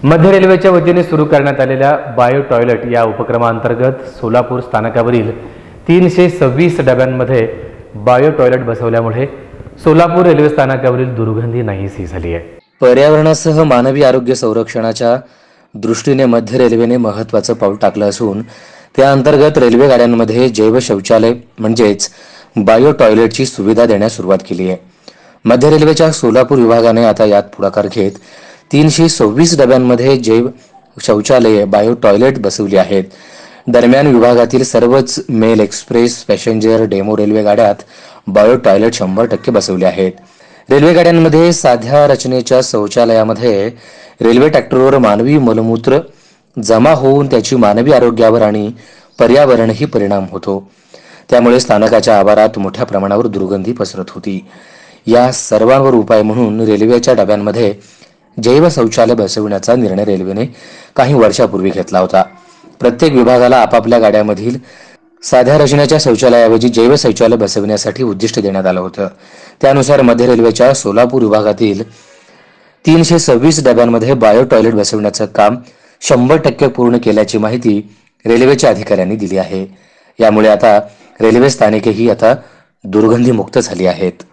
मध्य रेल्वेच्या वतीने सुरू करण्यात आलेल्या बायो टॉयलेट या उपक्रमांतर्गत सोलापूर स्थानकावरील 326 डब्यांमध्ये बायो टॉयलेट बसवल्यामुळे सोलापूर रेल्वे स्थानकावरील दुर्गंधी नाहीशी झाली आहे। पर्यावरणासह मानवी आरोग्य संरक्षणाच्या दृष्टीने मध्य रेल्वेने महत्त्वाचं पाऊल टाकलं असून त्या अंतर्गत रेल्वे गाड्यांमध्ये जैव शौचालय म्हणजेच बायो टॉयलेटची सुविधा देण्यास सुरुवात केली आहे। मध्य रेल्वेच्या सोलापूर विभागाने आता यात पुढाकार घेत 326 डब्यांमध्ये जैव शौचालये बायो टॉयलेट बसवली आहेत। दरम्यान विभागातील सर्वच mail express passenger DEMU railway गाड्यात बायो टॉयलेट 100% बसवले आहेत। रेल्वे गाड्यांमध्ये साध्या रचनेच्या शौचालयामध्ये रेल्वे ट्रॅक्टरवर मानवी मलमूत्र जमा होऊन त्याची मानवी आरोग्यावर आणि पर्यावरणही परिणाम होतो। त्यामुळे स्थानकाच्या आवारात मोठ्या प्रमाणावर दुर्गंधी पसरत होती। या सर्वांवर उपाय म्हणून रेल्वेच्या डब्यांमध्ये जैव शौचालय बसवण्याचा निर्णय रेल्वेने काही वर्षापूर्वी घेतला होता। प्रत्येक विभागाला आपापल्या गाड्यामधील साध्या रचनेच्या शौचालयाऐवजी जैव शौचालय बसवण्यासाठी उद्दिष्ट देण्यात आलं होतं। त्यानुसार मध्य रेल्वेच्या सोलापूर विभागातील 326 डब्यांमध्ये बायो टॉयलेट बसवण्याचं काम 100% पूर्ण केल्याची माहिती रेल्वेच्या अधिकाऱ्यांनी दिली आहे। यामुळे आता रेल्वे स्थानकेही आता दुर्गंधीमुक्त झाली आहेत।